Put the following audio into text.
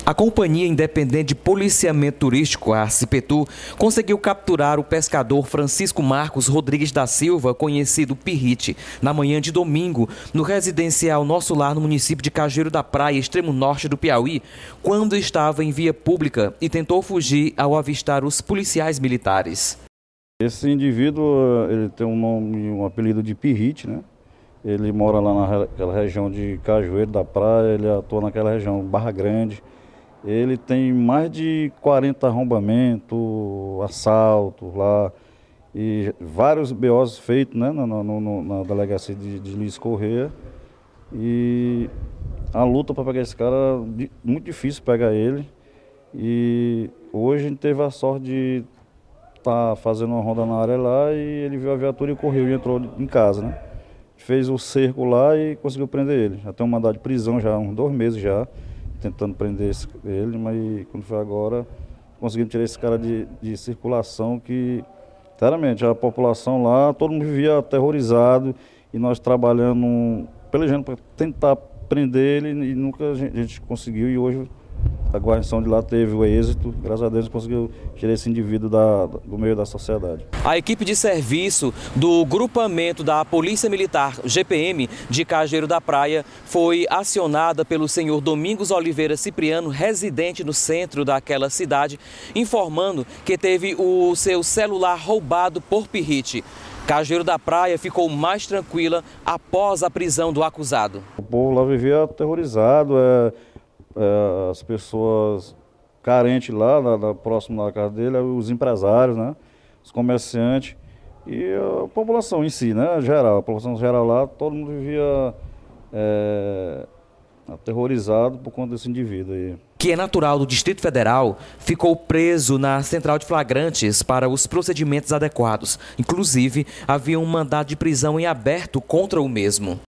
A Companhia Independente de Policiamento Turístico, a CIPETU, conseguiu capturar o pescador Francisco Marcos Rodrigues da Silva, conhecido Pirrite, na manhã de domingo, no residencial Nosso Lar, no município de Cajueiro da Praia, extremo norte do Piauí, quando estava em via pública e tentou fugir ao avistar os policiais militares. Esse indivíduo, ele tem um apelido de Pirrite, né? Ele mora lá naquela região de Cajueiro da Praia, ele atua naquela região, Barra Grande. Ele tem mais de 40 arrombamentos, assaltos lá e vários BOs feitos, né, na delegacia de Luiz Correia. E a luta para pegar esse cara, muito difícil pegar ele. E hoje a gente teve a sorte de estar fazendo uma ronda na área lá e ele viu a viatura e correu e entrou em casa, né? Fez o cerco lá e conseguiu prender ele. Já tem um mandado de prisão já há uns 2 meses já, tentando prender ele, mas quando foi agora, conseguimos tirar esse cara de circulação que, sinceramente, a população lá, todo mundo vivia aterrorizado e nós trabalhando, pelejando para tentar prender ele e nunca a gente conseguiu. E hoje a guarnição de lá teve o êxito, graças a Deus conseguiu tirar esse indivíduo do meio da sociedade. A equipe de serviço do grupamento da Polícia Militar, GPM, de Cajueiro da Praia, foi acionada pelo senhor Domingos Oliveira Cipriano, residente no centro daquela cidade, informando que teve o seu celular roubado por Pirrite. Cajueiro da Praia ficou mais tranquila após a prisão do acusado. O povo lá vivia aterrorizado, as pessoas carentes lá, próximo da casa dele, os empresários, né, os comerciantes e a população em si, né, geral. A população geral lá, todo mundo vivia aterrorizado por conta desse indivíduo aí. Que é natural do Distrito Federal, ficou preso na central de flagrantes para os procedimentos adequados. Inclusive, havia um mandado de prisão em aberto contra o mesmo.